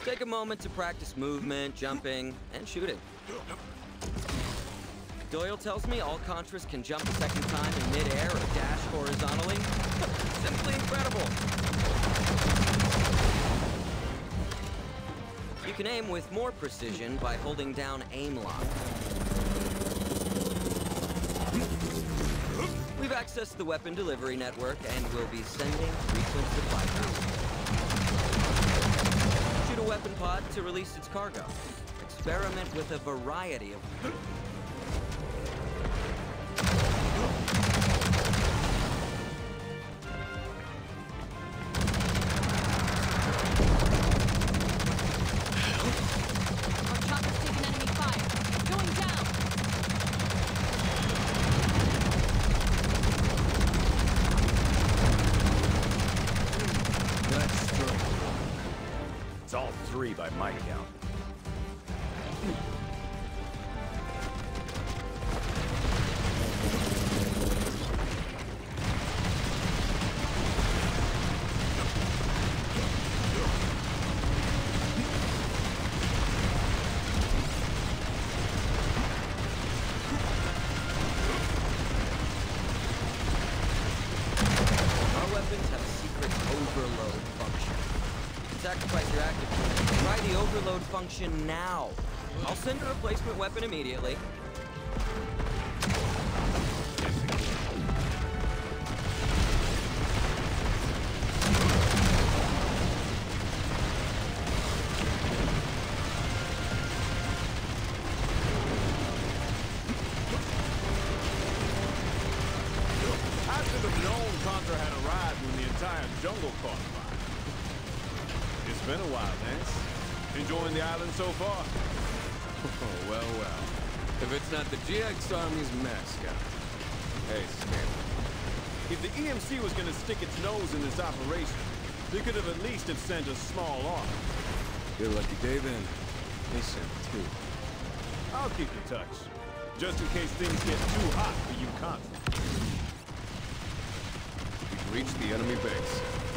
Take a moment to practice movement, jumping, and shooting. Doyle tells me all Contras can jump a second time in mid-air or dash horizontally. Simply incredible. You can aim with more precision by holding down aim lock. We've accessed the weapon delivery network and will be sending frequent supply drops. Shoot a weapon pod to release its cargo. Experiment with a variety of... It's all three by my count. Our weapons have a secret overload function. Sacrifice your active unit. Try the overload function now. I'll send a replacement weapon immediately. I should have known Contra had arrived when the entire jungle caught fire. It's been a while, Lance. Enjoying the island so far? Oh, well, well. If it's not the GX Army's mascot. Hey, Stanley. If the EMC was gonna stick its nose in this operation, they could have at least have sent a small army. Your lucky day, then. They sent two. I'll keep in touch, just in case things get too hot for you Contra. We've reached the enemy base.